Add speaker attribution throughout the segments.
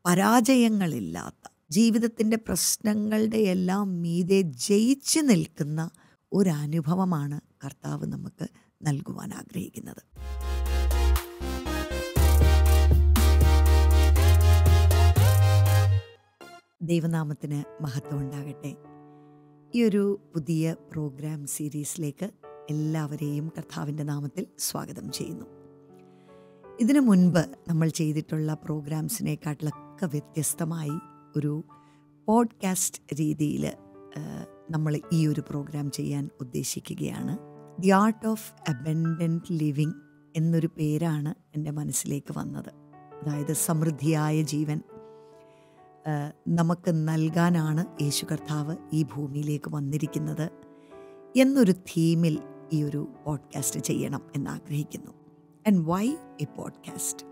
Speaker 1: പരാജയങ്ങളില്ലാത്ത, ജീവിതത്തിൻ്റെ പ്രശ്നങ്ങളുടെ എല്ലാം മീതെ ജയിച്ചു നിൽക്കുന്ന ഒരനുഭവമാണ് കർത്താവ് നമുക്ക് നൽകുവാൻ ആഗ്രഹിക്കുന്നത്. ദൈവനാമത്തിന് മഹത്വം ഉണ്ടാകട്ടെ. ഈ ഒരു പുതിയ പ്രോഗ്രാം സീരീസിലേക്ക് എല്ലാവരെയും കർത്താവിൻ്റെ നാമത്തിൽ സ്വാഗതം ചെയ്യുന്നു. ഇതിനു മുൻപ് നമ്മൾ ചെയ്തിട്ടുള്ള പ്രോഗ്രാംസിനെക്കാട്ടിലൊക്കെ വ്യത്യസ്തമായി ഒരു പോഡ്കാസ്റ്റ് രീതിയിൽ നമ്മൾ ഈ ഒരു പ്രോഗ്രാം ചെയ്യാൻ ഉദ്ദേശിക്കുകയാണ്. The art of abundant living എന്നൊരു പേരാണ് എൻ്റെ മനസ്സിലേക്ക് വന്നത്. അതായത് സമൃദ്ധിയായ ജീവൻ നമുക്ക് നൽകാനാണ് യേശു കർത്താവ് ഈ ഭൂമിയിലേക്ക് വന്നിരിക്കുന്നത് എന്നൊരു തീമിൽ ഈ ഒരു പോഡ്കാസ്റ്റ് ചെയ്യണം എന്നാഗ്രഹിക്കുന്നു. And why a podcast?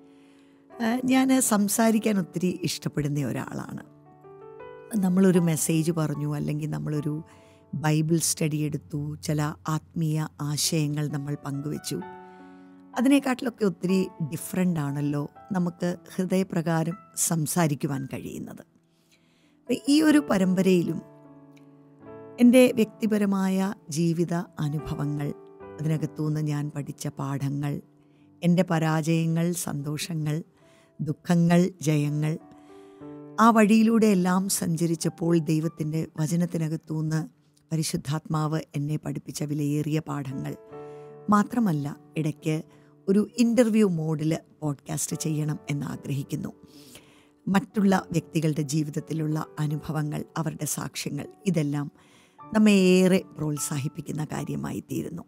Speaker 1: ഞാൻ സംസാരിക്കാൻ ഒത്തിരി ഇഷ്ടപ്പെടുന്ന ഒരാളാണ്. നമ്മളൊരു മെസ്സേജ് പറഞ്ഞു, അല്ലെങ്കിൽ നമ്മളൊരു ബൈബിൾ സ്റ്റഡി എടുത്തു, ചില ആത്മീയ ആശയങ്ങൾ നമ്മൾ പങ്കുവെച്ചു, അതിനെക്കാട്ടിലൊക്കെ ഒത്തിരി ഡിഫറൻ്റ് ആണല്ലോ നമുക്ക് ഹൃദയപ്രകാരം സംസാരിക്കുവാൻ കഴിയുന്നത്. അപ്പം ഈ ഒരു പരമ്പരയിലും എൻ്റെ വ്യക്തിപരമായ ജീവിത അനുഭവങ്ങൾ, അതിനകത്തുനിന്ന് ഞാൻ പഠിച്ച പാഠങ്ങൾ, എൻ്റെ പരാജയങ്ങൾ, സന്തോഷങ്ങൾ, ദുഃഖങ്ങൾ, ജയങ്ങൾ, ആ വഴിയിലൂടെ എല്ലാം സഞ്ചരിച്ചപ്പോൾ ദൈവത്തിൻ്റെ വചനത്തിനകത്തുനിന്ന് പരിശുദ്ധാത്മാവ് എന്നെ പഠിപ്പിച്ച വിലയേറിയ പാഠങ്ങൾ മാത്രമല്ല, ഇടയ്ക്ക് ഒരു ഇൻ്റർവ്യൂ മോഡിൽ പോഡ്കാസ്റ്റ് ചെയ്യണം എന്നാഗ്രഹിക്കുന്നു. മറ്റുള്ള വ്യക്തികളുടെ ജീവിതത്തിലുള്ള അനുഭവങ്ങൾ, അവരുടെ സാക്ഷ്യങ്ങൾ, ഇതെല്ലാം നമ്മെ ഏറെ പ്രോത്സാഹിപ്പിക്കുന്ന കാര്യമായി തീരുന്നു.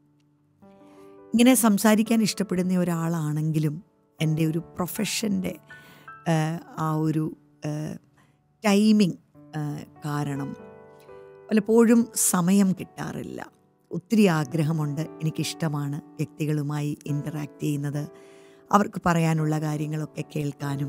Speaker 1: ഇങ്ങനെ സംസാരിക്കാൻ ഇഷ്ടപ്പെടുന്ന ഒരാളാണെങ്കിലും എൻ്റെ ഒരു പ്രൊഫഷൻ്റെ ആ ഒരു ടൈമിംഗ് കാരണം പലപ്പോഴും സമയം കിട്ടാറില്ല. ഒത്തിരി ആഗ്രഹമുണ്ട്, എനിക്കിഷ്ടമാണ് വ്യക്തികളുമായി ഇൻറ്ററാക്ട് ചെയ്യുന്നത്, അവർക്ക് പറയാനുള്ള കാര്യങ്ങളൊക്കെ കേൾക്കാനും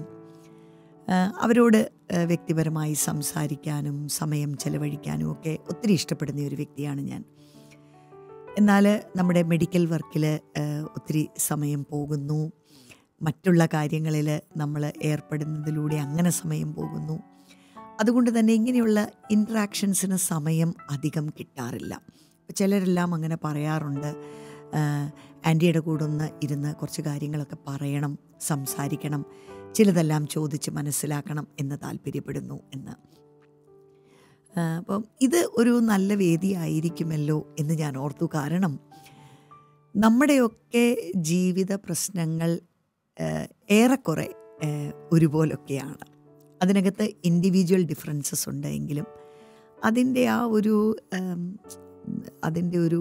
Speaker 1: അവരോട് വ്യക്തിപരമായി സംസാരിക്കാനും സമയം ചെലവഴിക്കാനും ഒക്കെ ഒത്തിരി ഇഷ്ടപ്പെടുന്ന ഒരു വ്യക്തിയാണ് ഞാൻ. എന്നാൽ നമ്മുടെ മെഡിക്കൽ വർക്കിൽ ഒത്തിരി സമയം പോകുന്നു, മറ്റുള്ള കാര്യങ്ങളിൽ നമ്മൾ ഏർപ്പെടുന്നതിലൂടെ അങ്ങനെ സമയം പോകുന്നു. അതുകൊണ്ട് തന്നെ ഇങ്ങനെയുള്ള ഇൻട്രാക്ഷൻസിന് സമയം അധികം കിട്ടാറില്ല. ചിലരെല്ലാം അങ്ങനെ പറയാറുണ്ട്, ആൻറ്റിയുടെ കൂടെ ഒന്ന് ഇരുന്ന് കുറച്ച് കാര്യങ്ങളൊക്കെ പറയണം, സംസാരിക്കണം, ചിലതെല്ലാം ചോദിച്ച് മനസ്സിലാക്കണം എന്ന് താല്പര്യപ്പെടുന്നു എന്ന്. അപ്പം ഇത് ഒരു നല്ല വേദിയായിരിക്കുമല്ലോ എന്ന് ഞാൻ ഓർത്തു. കാരണം നമ്മുടെയൊക്കെ ജീവിത പ്രശ്നങ്ങൾ ഏറെക്കുറെ ഒരുപോലൊക്കെയാണ്. അതിനകത്ത് ഇൻഡിവിജ്വൽ ഡിഫറൻസസ് ഉണ്ടെങ്കിലും അതിൻ്റെ ഒരു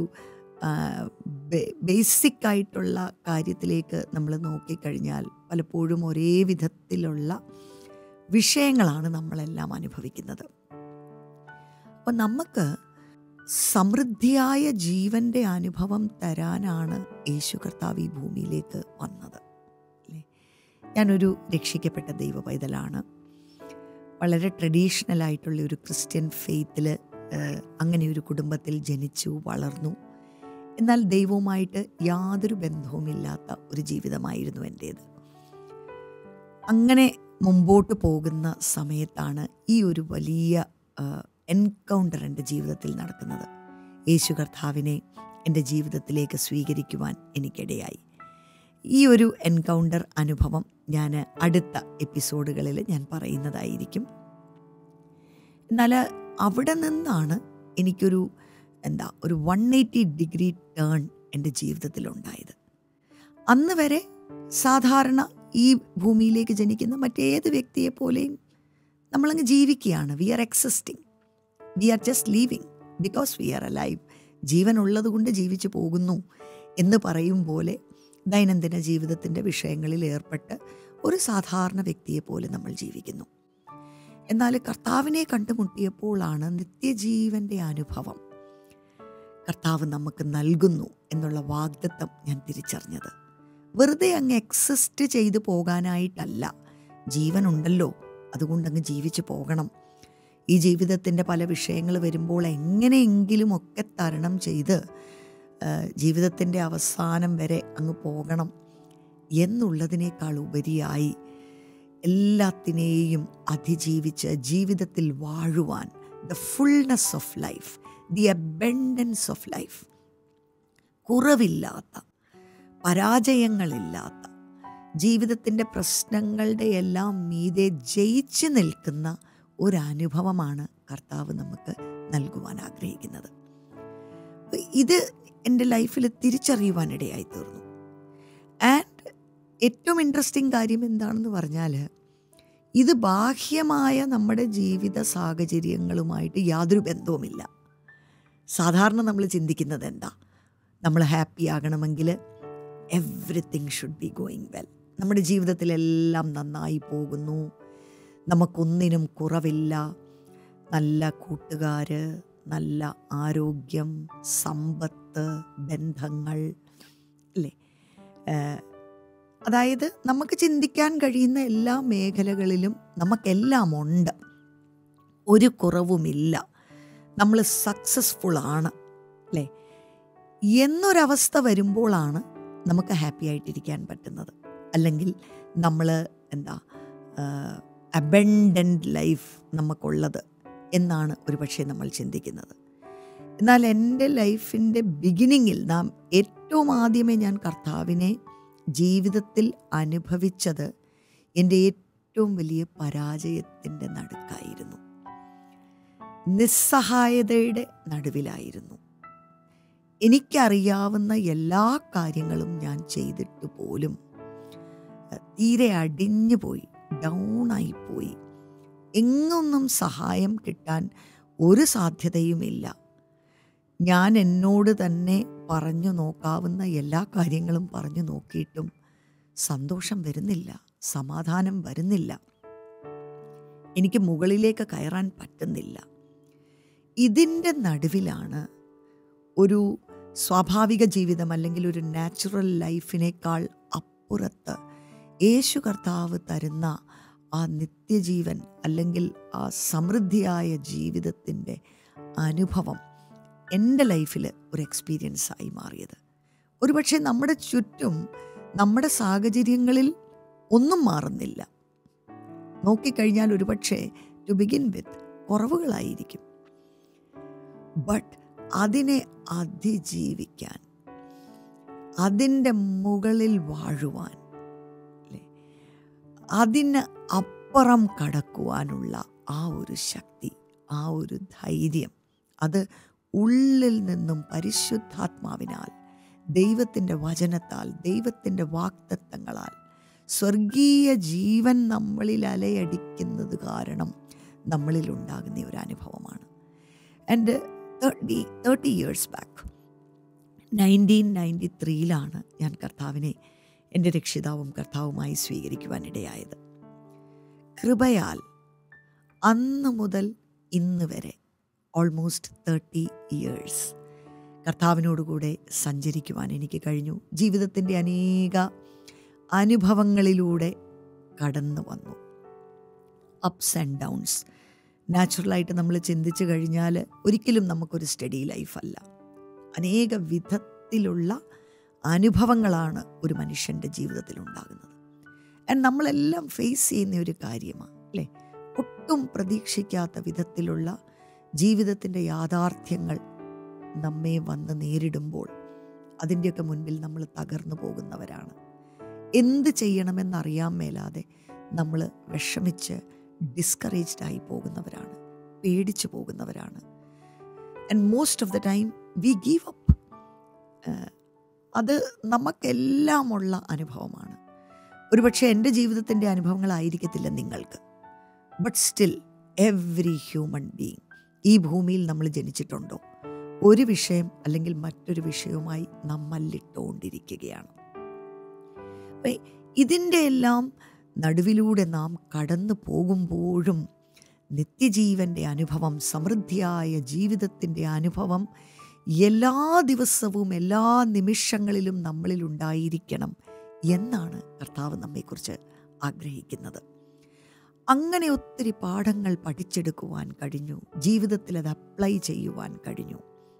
Speaker 1: ബേസിക്കായിട്ടുള്ള കാര്യത്തിലേക്ക് നമ്മൾ നോക്കിക്കഴിഞ്ഞാൽ പലപ്പോഴും ഒരേ വിധത്തിലുള്ള വിഷയങ്ങളാണ് നമ്മളെല്ലാം അനുഭവിക്കുന്നത്. അപ്പം നമുക്ക് സമൃദ്ധിയായ ജീവൻ്റെ അനുഭവം തരാനാണ് യേശു കർത്താവ് ഈ ഭൂമിയിലേക്ക് വന്നത്. അല്ലേ? ഞാനൊരു രക്ഷിക്കപ്പെട്ട ദൈവ പൈതലാണ്. വളരെ ട്രഡീഷണലായിട്ടുള്ള ഒരു ക്രിസ്ത്യൻ ഫെയ്ത്തിൽ അങ്ങനെ ഒരു കുടുംബത്തിൽ ജനിച്ചു വളർന്നു. എന്നാൽ ദൈവവുമായിട്ട് യാതൊരു ബന്ധവുമില്ലാത്ത ഒരു ജീവിതമായിരുന്നു എൻ്റേത്. അങ്ങനെ മുമ്പോട്ട് പോകുന്ന സമയത്താണ് ഈ ഒരു വലിയ എൻകൗണ്ടർ എൻ്റെ ജീവിതത്തിൽ നടക്കുന്നത്. യേശു കർത്താവിനെ എൻ്റെ ജീവിതത്തിലേക്ക് സ്വീകരിക്കുവാൻ എനിക്കിടയായി. ഈ ഒരു എൻകൗണ്ടർ അനുഭവം ഞാൻ അടുത്ത എപ്പിസോഡുകളിൽ ഞാൻ പറയുന്നതായിരിക്കും. എന്നാൽ അവിടെ നിന്നാണ് എനിക്കൊരു ഒരു 180 ഡിഗ്രി ടേൺ എൻ്റെ ജീവിതത്തിലുണ്ടായത്. അന്ന് വരെ സാധാരണ ഈ ഭൂമിയിലേക്ക് ജനിക്കുന്ന മറ്റേത് വ്യക്തിയെപ്പോലെയും നമ്മളങ്ങ് ജീവിക്കുകയാണ്. We are existing, we are just living because we are alive. ജീവനുള്ളത് കൊണ്ട് ജീവിച്ചു പോകുന്നു എന്ന് പറയും പോലെ ദൈനംദിന ജീവിതത്തിൻ്റെ വിഷയങ്ങളിൽ ഏർപ്പെട്ട് ഒരു സാധാരണ വ്യക്തിയെപ്പോലെ നമ്മൾ ജീവിക്കുന്നു. എന്നാൽ കർത്താവിനെ കണ്ടുമുട്ടിയപ്പോഴാണ് നിത്യജീവൻ്റെ അനുഭവം കർത്താവ് നമുക്ക് നൽകുന്നു എന്നുള്ള വാഗ്ദത്തം ഞാൻ തിരിച്ചറിഞ്ഞത്. വെറുതെ അങ്ങ് എക്സിസ്റ്റ് ചെയ്തു പോകാനായിട്ടല്ല. ജീവനുണ്ടല്ലോ, അതുകൊണ്ടങ്ങ് ജീവിച്ചു പോകണം. ഈ ജീവിതത്തിൻ്റെ പല വിഷയങ്ങൾ വരുമ്പോൾ എങ്ങനെയെങ്കിലുമൊക്കെ തരണം ചെയ്ത് ജീവിതത്തിൻ്റെ അവസാനം വരെ അങ്ങ് പോകണം എന്നുള്ളതിനേക്കാൾ ഉപരിയായി എല്ലാത്തിനെയും അതിജീവിച്ച് ജീവിതത്തിൽ വാഴുവാൻ, the fullness of life, the abundance of life, കുറവില്ലാത്ത, പരാജയങ്ങളില്ലാത്ത, ജീവിതത്തിൻ്റെ പ്രശ്നങ്ങളുടെ എല്ലാം മീതെ ജയിച്ചു നിൽക്കുന്ന ഒരനുഭവമാണ് കർത്താവ് നമുക്ക് നൽകുവാൻ ആഗ്രഹിക്കുന്നത്. ഇത് എൻ്റെ ലൈഫിൽ തിരിച്ചറിയുവാനിടയായി തീർന്നു. ആൻഡ് ഏറ്റവും ഇൻട്രസ്റ്റിംഗ് കാര്യം എന്താണെന്ന് പറഞ്ഞാൽ, ഇത് ബാഹ്യമായ നമ്മുടെ ജീവിത സാഹചര്യങ്ങളുമായിട്ട് യാതൊരു ബന്ധവുമില്ല. സാധാരണ നമ്മൾ ചിന്തിക്കുന്നത് എന്താ? നമ്മൾ ഹാപ്പി ആകണമെങ്കിൽ everything should be going well. നമ്മുടെ ജീവിതത്തിലെല്ലാം നന്നായി പോകുന്നു, നമുക്കൊന്നിനും കുറവില്ല, നല്ല കൂട്ടുകാർ, നല്ല ആരോഗ്യം, സമ്പത്ത്, ബന്ധങ്ങൾ, അല്ലേ? അതായത് നമുക്ക് ചിന്തിക്കാൻ കഴിയുന്ന എല്ലാ മേഖലകളിലും നമുക്കെല്ലാം ഉണ്ട്, ഒരു കുറവുമില്ല, നമ്മൾ സക്സസ്ഫുള്ളാണ്, അല്ലേ? എന്നൊരവസ്ഥ വരുമ്പോഴാണ് നമുക്ക് ഹാപ്പി ആയിട്ടിരിക്കാൻ പറ്റുന്നത്. അല്ലെങ്കിൽ നമ്മൾ അബൻഡൻറ്റ് ലൈഫ് നമുക്കുള്ളത് എന്നാണ് ഒരു പക്ഷേ നമ്മൾ ചിന്തിക്കുന്നത്. എന്നാൽ എൻ്റെ ലൈഫിൻ്റെ ബിഗിനിങ്ങിൽ ഏറ്റവും ആദ്യമേ ഞാൻ കർത്താവിനെ ജീവിതത്തിൽ അനുഭവിച്ചത് എൻ്റെ ഏറ്റവും വലിയ പരാജയത്തിൻ്റെ നടുക്കായിരുന്നു. നിസ്സഹായതയുടെ നടുവിലായിരുന്നു. എനിക്കറിയാവുന്ന എല്ലാ കാര്യങ്ങളും ഞാൻ ചെയ്തിട്ട് പോലും തീരെ അടിഞ്ഞു പോയി, ഡൗണായിപ്പോയി. എങ്ങൊന്നും സഹായം കിട്ടാൻ ഒരു സാധ്യതയുമില്ല. ഞാൻ എന്നോട് തന്നെ പറഞ്ഞു നോക്കാവുന്ന എല്ലാ കാര്യങ്ങളും പറഞ്ഞു നോക്കിയിട്ടും സന്തോഷം വരുന്നില്ല, സമാധാനം വരുന്നില്ല, എനിക്ക് മുകളിലേക്ക് കയറാൻ പറ്റുന്നില്ല. ഇതിൻ്റെ നടുവിലാണ് ഒരു സ്വാഭാവിക ജീവിതം അല്ലെങ്കിൽ ഒരു നാച്ചുറൽ ലൈഫിനേക്കാൾ അപ്പുറത്ത് യേശു കർത്താവ് തരുന്ന ആ നിത്യജീവൻ അല്ലെങ്കിൽ ആ സമൃദ്ധിയായ ജീവിതത്തിൻ്റെ അനുഭവം എൻ്റെ ലൈഫിൽ ഒരു എക്സ്പീരിയൻസായി മാറിയത്. ഒരുപക്ഷെ നമ്മുടെ ചുറ്റും നമ്മുടെ സാഹചര്യങ്ങളിൽ ഒന്നും മാറുന്നില്ല. നോക്കിക്കഴിഞ്ഞാൽ ഒരുപക്ഷെ ടു ബിഗിൻ വിത്ത് കുറവുകളായിരിക്കും. ബട്ട് അതിനെ അതിജീവിക്കാൻ, അതിൻ്റെ മുകളിൽ വാഴുവാൻ, അല്ലേ, അതിന് അപ്പുറം കടക്കുവാനുള്ള ആ ഒരു ശക്തി, ആ ഒരു ധൈര്യം, അത് ഉള്ളിൽ നിന്നും പരിശുദ്ധാത്മാവിനാൽ, ദൈവത്തിൻ്റെ വചനത്താൽ, ദൈവത്തിൻ്റെ വാഗ്ദത്തങ്ങളാൽ, സ്വർഗീയ ജീവൻ നമ്മളിൽ അലയടിക്കുന്നത് കാരണം നമ്മളിലുണ്ടാകുന്ന ഒരു അനുഭവമാണ്. ആൻഡ് 30 years ബാക്ക് 1993 ഞാൻ കർത്താവിനെ എൻ്റെ രക്ഷിതാവും കർത്താവുമായി സ്വീകരിക്കുവാനിടയായത്. കൃപയാൽ അന്ന് മുതൽ ഇന്ന് വരെ ഓൾമോസ്റ്റ് 30 years കർത്താവിനോടുകൂടെ സഞ്ചരിക്കുവാൻ എനിക്ക് കഴിഞ്ഞു. ജീവിതത്തിൻ്റെ അനേക അനുഭവങ്ങളിലൂടെ കടന്നു വന്നു. Ups and downs. നാച്ചുറലായിട്ട് നമ്മൾ ചിന്തിച്ചു കഴിഞ്ഞാൽ ഒരിക്കലും നമുക്കൊരു സ്റ്റഡി ലൈഫല്ല. അനേക വിധത്തിലുള്ള അനുഭവങ്ങളാണ് ഒരു മനുഷ്യൻ്റെ ജീവിതത്തിൽ ഉണ്ടാകുന്നത്. ആൻഡ് നമ്മളെല്ലാം ഫേസ് ചെയ്യുന്ന ഒരു കാര്യമാണ്, അല്ലേ? ഒട്ടും പ്രതീക്ഷിക്കാത്ത വിധത്തിലുള്ള ജീവിതത്തിൻ്റെ യാഥാർത്ഥ്യങ്ങൾ നമ്മെ വന്ന് നേരിടുമ്പോൾ അതിൻ്റെയൊക്കെ മുൻപിൽ നമ്മൾ തകർന്നു പോകുന്നവരാണ്. എന്ത് ചെയ്യണമെന്നറിയാൻ മേലാതെ നമ്മൾ വിഷമിച്ച് ഡിസ്കറേജ്ഡ് ആയി പോകുന്നവരാണ്, പേടിച്ചു പോകുന്നവരാണ്. And most of the time we give up. അത് നമുക്കെല്ലാമുള്ള അനുഭവമാണ്. ഒരുപക്ഷെ എൻ്റെ ജീവിതത്തിൻ്റെ അനുഭവങ്ങളായിരിക്കത്തില്ല നിങ്ങൾക്ക്. But still every human being ഈ ഭൂമിയിൽ നമ്മൾ ജനിച്ചിട്ടുണ്ടോ ഒരു വിഷയം അല്ലെങ്കിൽ മറ്റൊരു വിഷയവുമായി നമ്മളിട്ടുകൊണ്ടിരിക്കുകയാണ്. ഇതിൻ്റെ എല്ലാം നടുവിലൂടെ നാം കടന്നു പോകുമ്പോഴും നിത്യജീവൻ്റെ അനുഭവം, സമൃദ്ധിയായ ജീവിതത്തിൻ്റെ അനുഭവം എല്ലാ ദിവസവും എല്ലാ നിമിഷങ്ങളിലും നമ്മളിൽ ഉണ്ടായിരിക്കണം എന്നാണ് കർത്താവ് നമ്മെക്കുറിച്ച് ആഗ്രഹിക്കുന്നത്. അങ്ങനെ ഒത്തിരി പാഠങ്ങൾ പഠിച്ചെടുക്കുവാൻ കഴിഞ്ഞു, ജീവിതത്തിൽ അത് അപ്ലൈ ചെയ്യുവാൻ കഴിഞ്ഞു.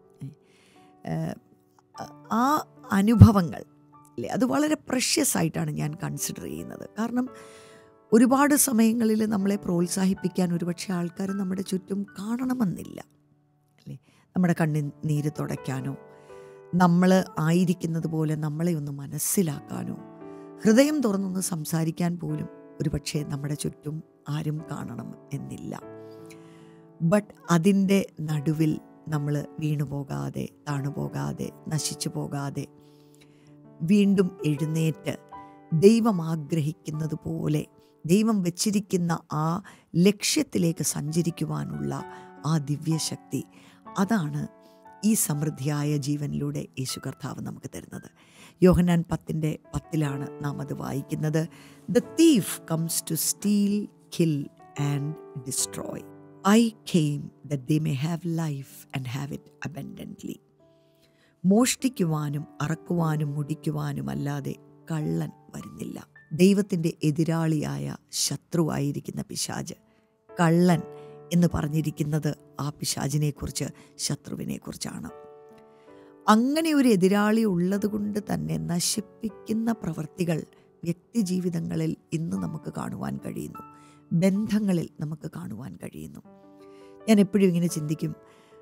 Speaker 1: ആ അനുഭവങ്ങൾ, അല്ലേ, അത് വളരെ പ്രഷ്യസ് ആയിട്ടാണ് ഞാൻ കൺസിഡർ ചെയ്യുന്നത്. കാരണം ഒരുപാട് സമയങ്ങളിൽ നമ്മളെ പ്രോത്സാഹിപ്പിക്കാൻ ഒരുപക്ഷെ ആൾക്കാർ നമ്മുടെ ചുറ്റും കാണണമെന്നില്ല, അല്ലേ? നമ്മുടെ കണ്ണുനീര് തുടയ്ക്കാനോ, നമ്മൾ ആയിരിക്കുന്നത് പോലെ നമ്മളെ ഒന്ന് മനസ്സിലാക്കാനോ, ഹൃദയം തുറന്നൊന്ന് സംസാരിക്കാൻ പോലും ഒരുപക്ഷെ നമ്മുടെ ചുറ്റും ആരും കാണണം എന്നില്ല. ബട്ട് അതിൻ്റെ നടുവിൽ നമ്മൾ വീണുപോകാതെ, താണുപോകാതെ, നശിച്ചു പോകാതെ വീണ്ടും എഴുന്നേറ്റ് ദൈവം ആഗ്രഹിക്കുന്നത് പോലെ, ദൈവം വെച്ചിരിക്കുന്ന ആ ലക്ഷ്യത്തിലേക്ക് സഞ്ചരിക്കുവാനുള്ള ആ ദിവ്യശക്തി, അതാണ് ഈ സമൃദ്ധിയായ ജീവനിലൂടെ യേശു കർത്താവ് നമുക്ക് തരുന്നത്. യോഹന്നാൻ 10:10 നാം അത് വായിക്കുന്നത്. The thief comes to steal, kill and destroy. I came that they may have life and have it abundantly. മോഷ്ടിക്കുവാനും അറക്കുവാനും മുടിക്കുവാനും അല്ലാതെ കള്ളൻ വരുന്നില്ല. ദൈവത്തിൻ്റെ എതിരാളിയായ ശത്രുവായിരിക്കുന്ന പിശാച്, കള്ളൻ എന്ന് പറഞ്ഞിരിക്കുന്നത് ആ പിശാചിനെക്കുറിച്ച്, ശത്രുവിനെക്കുറിച്ചാണ്. അങ്ങനെ ഒരു എതിരാളി ഉള്ളത് കൊണ്ട് തന്നെ നശിപ്പിക്കുന്ന പ്രവൃത്തികൾ വ്യക്തിജീവിതങ്ങളിൽ ഇന്ന് നമുക്ക് കാണുവാൻ കഴിയുന്നു, ബന്ധങ്ങളിൽ നമുക്ക് കാണുവാൻ കഴിയുന്നു. ഞാൻ എപ്പോഴും ഇങ്ങനെ ചിന്തിക്കും,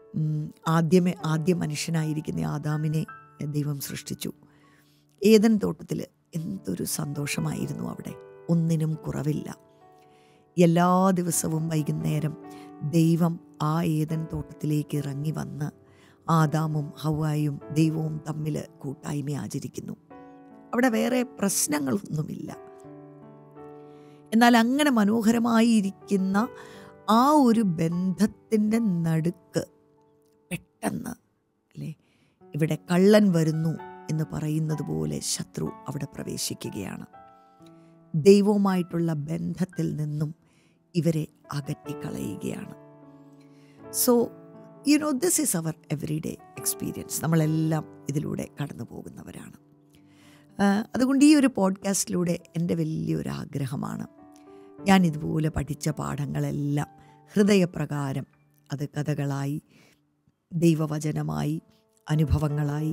Speaker 1: ആദ്യ മനുഷ്യനായിരിക്കുന്ന ആദാമിനെ ദൈവം സൃഷ്ടിച്ചു. ഏദൻ തോട്ടത്തിൽ എന്തൊരു സന്തോഷമായിരുന്നു അവിടെ, ഒന്നിനും കുറവില്ല. എല്ലാ ദിവസവും വൈകുന്നേരം ദൈവം ആ ഏദൻ തോട്ടത്തിലേക്ക് ഇറങ്ങി വന്ന് ആദാമും ഹവ്വായും ദൈവവും തമ്മിൽ കൂട്ടായ്മ ആചരിക്കുന്നു. അവിടെ വേറെ പ്രശ്നങ്ങളൊന്നുമില്ല. എന്നാൽ അങ്ങനെ മനോഹരമായിരിക്കുന്ന ആ ഒരു ബന്ധത്തിൻ്റെ നടുക്ക് പെട്ടെന്ന്, അല്ലേ, ഇവിടെ കള്ളൻ വരുന്നു എന്ന് പറയുന്നത് പോലെ ശത്രു അവിടെ പ്രവേശിക്കുകയാണ്. ദൈവവുമായിട്ടുള്ള ബന്ധത്തിൽ നിന്നും ഇവരെ അകറ്റിക്കളയുകയാണ്. So this is our everyday experience. നമ്മളെല്ലാം ഇതിലൂടെ കടന്നു പോകുന്നവരാണ്. അതുകൊണ്ട് ഈ ഒരു പോഡ്കാസ്റ്റിലൂടെ എൻ്റെ വലിയൊരു ആഗ്രഹമാണ്, ഞാൻ ഇതുപോലെ പഠിച്ച പാഠങ്ങളെല്ലാം ഹൃദയപ്രകാരം, അത് കഥകളായി, ദൈവവചനമായി, അനുഭവങ്ങളായി,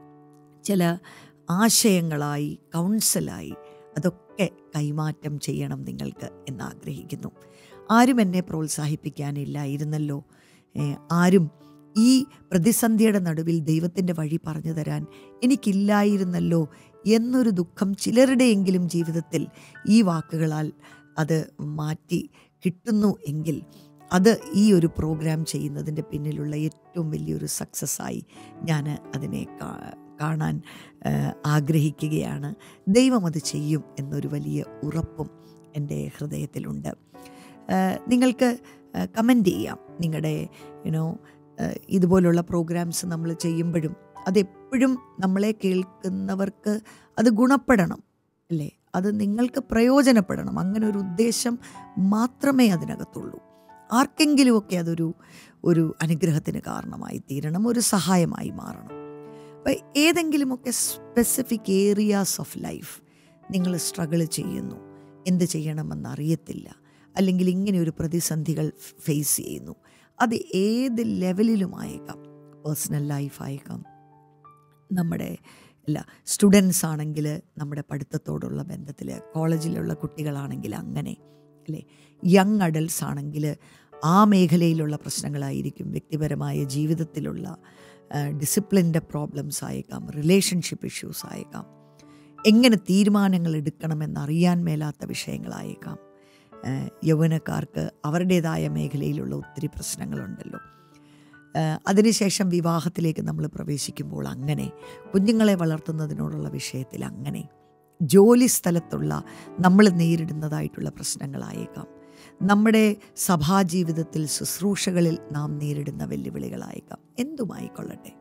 Speaker 1: ചില ആശയങ്ങളായി, കൗൺസിലായി, അതൊക്കെ കൈമാറ്റം ചെയ്യണം നിങ്ങൾക്ക് എന്നാഗ്രഹിക്കുന്നു. ആരും എന്നെ പ്രോത്സാഹിപ്പിക്കാനില്ലായിരുന്നല്ലോ, ആരും ഈ പ്രതിസന്ധിയുടെ നടുവിൽ ദൈവത്തിൻ്റെ വഴി പറഞ്ഞു തരാൻ എനിക്കില്ലായിരുന്നല്ലോ എന്നൊരു ദുഃഖം ചിലരുടെയെങ്കിലും ജീവിതത്തിൽ ഈ വാക്കുകളാൽ അത് മാറ്റി കിട്ടുന്നു എങ്കിൽ അത് ഈ ഒരു പ്രോഗ്രാം ചെയ്യുന്നതിൻ്റെ പിന്നിലുള്ള ഏറ്റവും വലിയൊരു സക്സസ്സായി ഞാൻ അതിനെ കാണാൻ ആഗ്രഹിക്കുകയാണ്. ദൈവം അത് ചെയ്യും എന്നൊരു വലിയ ഉറപ്പും എൻ്റെ ഹൃദയത്തിലുണ്ട്. നിങ്ങൾക്ക് കമൻ്റ് ചെയ്യാം. നിങ്ങളുടെ ഇതുപോലുള്ള പ്രോഗ്രാംസ് നമ്മൾ ചെയ്യുമ്പോഴും അതെപ്പോഴും നമ്മളെ കേൾക്കുന്നവർക്ക് അത് ഗുണപ്പെടണം, അല്ലേ? അത് നിങ്ങൾക്ക് പ്രയോജനപ്പെടണം. അങ്ങനെ ഒരു ഉദ്ദേശം മാത്രമേ അതിനകത്തുള്ളൂ. ആർക്കെങ്കിലുമൊക്കെ അതൊരു അനുഗ്രഹത്തിന് കാരണമായി തീരണം, ഒരു സഹായമായി മാറണം. അപ്പോൾ ഏതെങ്കിലുമൊക്കെ സ്പെസിഫിക് ഏരിയാസ് ഓഫ് ലൈഫ് നിങ്ങൾ സ്ട്രഗിൾ ചെയ്യുന്നു, എന്ത് ചെയ്യണമെന്നറിയത്തില്ല, അല്ലെങ്കിൽ ഇങ്ങനെ ഒരു പ്രതിസന്ധികൾ ഫേസ് ചെയ്യുന്നു, അത് ഏത് ലെവലിലുമായേക്കാം. പേഴ്സണൽ ലൈഫായേക്കാം, നമ്മുടെ സ്റ്റുഡൻസ് ആണെങ്കിൽ നമ്മുടെ പഠിത്തത്തോടുള്ള ബന്ധത്തിൽ, കോളേജിലുള്ള കുട്ടികളാണെങ്കിൽ അങ്ങനെ, അല്ലേ, യങ് അഡൽട്സ് ആണെങ്കിൽ ആ മേഖലയിലുള്ള പ്രശ്നങ്ങളായിരിക്കും, വ്യക്തിപരമായ ജീവിതത്തിലുള്ള ഡിസിപ്ലിൻ്റെ പ്രോബ്ലംസ് ആയേക്കാം, റിലേഷൻഷിപ്പ് ഇഷ്യൂസ് ആയേക്കാം, എങ്ങനെ തീരുമാനങ്ങൾ എടുക്കണമെന്നറിയാൻ മേലാത്ത വിഷയങ്ങളായേക്കാം. യൗവനക്കാർക്ക് അവരുടേതായ മേഖലയിലുള്ള ഒത്തിരി പ്രശ്നങ്ങളുണ്ടല്ലോ. അതിനുശേഷം വിവാഹത്തിലേക്ക് നമ്മൾ പ്രവേശിക്കുമ്പോൾ അങ്ങനെ, കുഞ്ഞുങ്ങളെ വളർത്തുന്നതിനോടുള്ള വിഷയത്തിൽ അങ്ങനെ, ജോലി സ്ഥലത്തുള്ള നമ്മൾ നേരിടുന്നതായിട്ടുള്ള പ്രശ്നങ്ങളായേക്കാം, നമ്മുടെ സഭാജീവിതത്തിൽ ശുശ്രൂഷകളിൽ നാം നേരിടുന്ന വെല്ലുവിളികളായേക്കാം, എന്തുമായിക്കൊള്ളട്ടെ.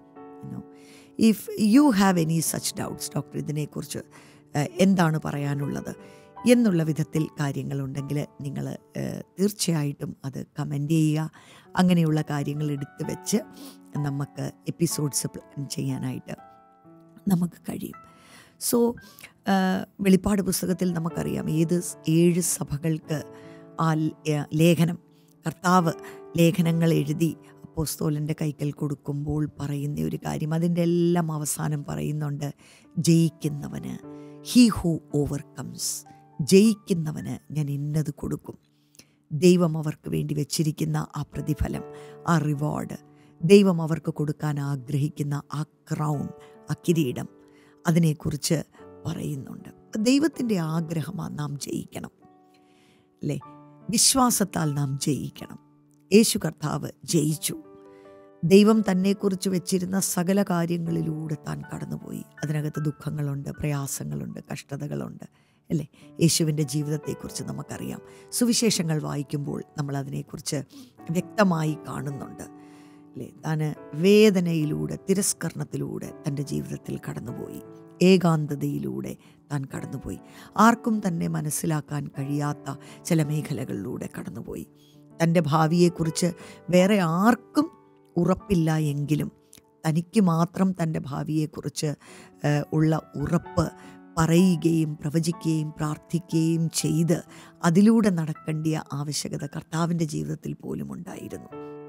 Speaker 1: If you have any such doubts, doctor ഇതിനെക്കുറിച്ച് എന്താണ് പറയാനുള്ളത് എന്നുള്ള വിധത്തിൽ കാര്യങ്ങളുണ്ടെങ്കിൽ നിങ്ങൾ തീർച്ചയായിട്ടും അത് കമൻ്റ് ചെയ്യുക. അങ്ങനെയുള്ള കാര്യങ്ങൾ എടുത്തു വെച്ച് നമുക്ക് എപ്പിസോഡ്സ് പ്ലാൻ ചെയ്യാനായിട്ട് നമുക്ക് കഴിയും. സോ വെളിപ്പാട് പുസ്തകത്തിൽ നമുക്കറിയാം 7 സഭകൾക്ക് ആ ലേഖനം, കർത്താവ് ലേഖനങ്ങൾ എഴുതി അപ്പോസ്തലൻ്റെ കൈക്കൽ കൊടുക്കുമ്പോൾ പറയുന്ന ഒരു കാര്യം, അതിൻ്റെ എല്ലാം അവസാനം പറയുന്നുണ്ട്, ജയിക്കുന്നവന്, ഹീ ഹൂ ഓവർകംസ്, ജയിക്കുന്നവന് ഞാൻ ഇന്നത് കൊടുക്കും. ദൈവം അവർക്ക് വേണ്ടി വെച്ചിരിക്കുന്ന ആ പ്രതിഫലം, ആ റിവാർഡ്, ദൈവം അവർക്ക് കൊടുക്കാൻ ആഗ്രഹിക്കുന്ന ആ ക്രൗൺ, ആ കിരീടം, അതിനെക്കുറിച്ച് പറയുന്നുണ്ട്. ദൈവത്തിൻ്റെ ആഗ്രഹമാണ് നാം ജയിക്കണം, അല്ലേ? വിശ്വാസത്താൽ നാം ജയിക്കണം. യേശു കർത്താവ് ജയിച്ചു. ദൈവം തന്നെക്കുറിച്ച് വെച്ചിരുന്ന സകല കാര്യങ്ങളിലൂടെ താൻ കടന്നുപോയി. അതിനകത്ത് ദുഃഖങ്ങളുണ്ട്, പ്രയാസങ്ങളുണ്ട്, കഷ്ടതകളുണ്ട്, അല്ലേ? യേശുവിൻ്റെ ജീവിതത്തെക്കുറിച്ച് നമുക്കറിയാം. സുവിശേഷങ്ങൾ വായിക്കുമ്പോൾ നമ്മൾ അതിനെക്കുറിച്ച് വ്യക്തമായി കാണുന്നുണ്ട്, അല്ലേ? താൻ വേദനയിലൂടെ, തിരസ്കരണത്തിലൂടെ തൻ്റെ ജീവിതത്തിൽ കടന്നുപോയി. ഏകാന്തതയിലൂടെ താൻ കടന്നുപോയി. ആർക്കും തന്നെ മനസ്സിലാക്കാൻ കഴിയാത്ത ചില മേഖലകളിലൂടെ കടന്നുപോയി. തൻ്റെ ഭാവിയെക്കുറിച്ച് വേറെ ആർക്കും ഉറപ്പില്ല എങ്കിലും തനിക്ക് മാത്രം തൻ്റെ ഭാവിയെക്കുറിച്ച് ഉള്ള ഉറപ്പ് പറയുകയും പ്രവചിക്കുകയും പ്രാർത്ഥിക്കുകയും ചെയ്ത് അതിലൂടെ നടക്കേണ്ട ആവശ്യകത കർത്താവിൻ്റെ ജീവിതത്തിൽ പോലും ഉണ്ടായിരുന്നു.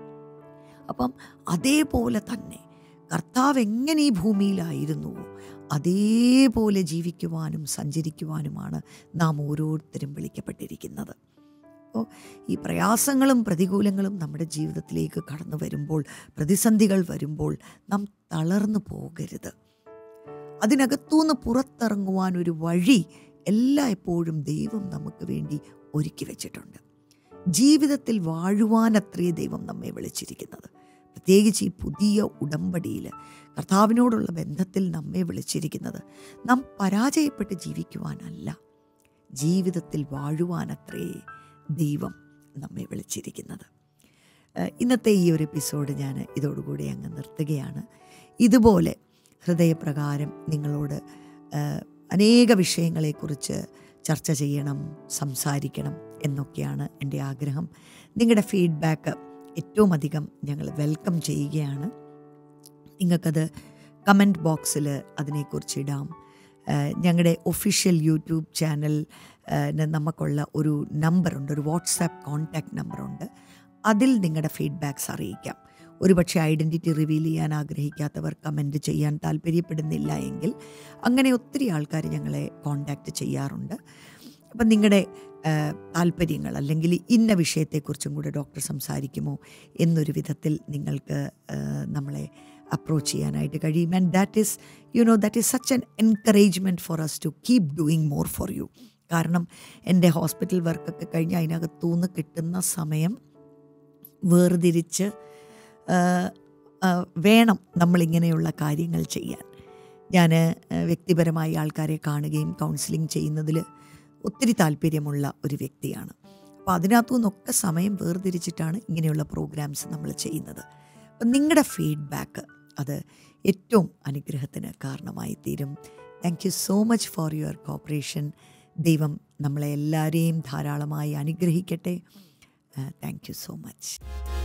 Speaker 1: അപ്പം അതേപോലെ തന്നെ കർത്താവ് എങ്ങനെ ഈ ഭൂമിയിലായിരുന്നുവോ അതേപോലെ ജീവിക്കുവാനും സഞ്ചരിക്കുവാനുമാണ് നാം ഓരോരുത്തരും വിളിക്കപ്പെട്ടിരിക്കുന്നത്. അപ്പോൾ ഈ പ്രയാസങ്ങളും പ്രതികൂലങ്ങളും നമ്മുടെ ജീവിതത്തിലേക്ക് കടന്നു വരുമ്പോൾ, പ്രതിസന്ധികൾ വരുമ്പോൾ നാം തളർന്നു പോകരുത്. അതിനകത്തുനിന്ന് പുറത്തിറങ്ങുവാൻ ഒരു വഴി എല്ലായ്പ്പോഴും ദൈവം നമുക്ക് വേണ്ടി ഒരുക്കി വെച്ചിട്ടുണ്ട്. ജീവിതത്തിൽ വാഴുവാനത്രേ ദൈവം നമ്മെ വിളിച്ചിരിക്കുന്നത്. പ്രത്യേകിച്ച് ഈ പുതിയ ഉടമ്പടിയിൽ കർത്താവിനോടുള്ള ബന്ധത്തിൽ നമ്മെ വിളിച്ചിരിക്കുന്നത് നാം പരാജയപ്പെട്ട് ജീവിക്കുവാനല്ല, ജീവിതത്തിൽ വാഴുവാനത്രേ ദൈവം നമ്മെ വിളിച്ചിരിക്കുന്നത്. ഇന്നത്തെ ഈ ഒരു എപ്പിസോഡ് ഞാൻ ഇതോടുകൂടി അങ്ങ് നിർത്തുകയാണ്. ഇതുപോലെ ഹൃദയപ്രകാരം നിങ്ങളോട് അനേക വിഷയങ്ങളെക്കുറിച്ച് ചർച്ച ചെയ്യണം, സംസാരിക്കണം എന്നൊക്കെയാണ് എൻ്റെ ആഗ്രഹം. നിങ്ങളുടെ ഫീഡ്ബാക്ക് ഏറ്റവും അധികം ഞങ്ങൾ വെൽക്കം ചെയ്യുകയാണ്. നിങ്ങൾക്കത് കമൻറ്റ് ബോക്സിൽ അതിനെക്കുറിച്ച് ഇടാം. ഞങ്ങളുടെ ഒഫീഷ്യൽ യൂട്യൂബ് ചാനൽ നമുക്കുള്ള ഒരു നമ്പറുണ്ട്, ഒരു വാട്സാപ്പ് കോൺടാക്റ്റ് നമ്പറുണ്ട്. അതിൽ നിങ്ങളുടെ ഫീഡ്ബാക്ക്സ് അറിയിക്കാം. ഒരുപക്ഷെ ഐഡൻറ്റിറ്റി റിവീൽ ചെയ്യാൻ ആഗ്രഹിക്കാത്തവർ, കമൻറ്റ് ചെയ്യാൻ താല്പര്യപ്പെടുന്നില്ല എങ്കിൽ അങ്ങനെ ഒത്തിരി ആൾക്കാർ ഞങ്ങളെ കോൺടാക്റ്റ് ചെയ്യാറുണ്ട്. അപ്പം നിങ്ങളുടെ താല്പര്യങ്ങൾ, അല്ലെങ്കിൽ ഇന്ന വിഷയത്തെക്കുറിച്ചും കൂടെ ഡോക്ടർ സംസാരിക്കുമോ എന്നൊരു വിധത്തിൽ നിങ്ങൾക്ക് നമ്മളെ അപ്രോച്ച് ചെയ്യാനായിട്ട് കഴിയും. And that is such an encouragement for us to keep doing more for you. കാരണം എൻ്റെ ഹോസ്പിറ്റൽ വർക്കൊക്കെ കഴിഞ്ഞ് അതിനകത്തുനിന്ന് കിട്ടുന്ന സമയം വേർതിരിച്ച് വേണം നമ്മളിങ്ങനെയുള്ള കാര്യങ്ങൾ ചെയ്യാൻ. ഞാൻ വ്യക്തിപരമായി ആൾക്കാരെ കാണുകയും കൗൺസിലിംഗ് ചെയ്യുന്നതിൽ ഒത്തിരി താല്പര്യമുള്ള ഒരു വ്യക്തിയാണ്. അപ്പോൾ അതിനകത്തു നിന്നൊക്കെ സമയം വേർതിരിച്ചിട്ടാണ് ഇങ്ങനെയുള്ള പ്രോഗ്രാംസ് നമ്മൾ ചെയ്യുന്നത്. അപ്പം നിങ്ങളുടെ ഫീഡ്ബാക്ക് അത് ഏറ്റവും അനുഗ്രഹത്തിന് കാരണമായി തീരും. Thank you so much for your cooperation. ദൈവം നമ്മളെ എല്ലാവരെയും ധാരാളമായി അനുഗ്രഹിക്കട്ടെ. Thank you so much.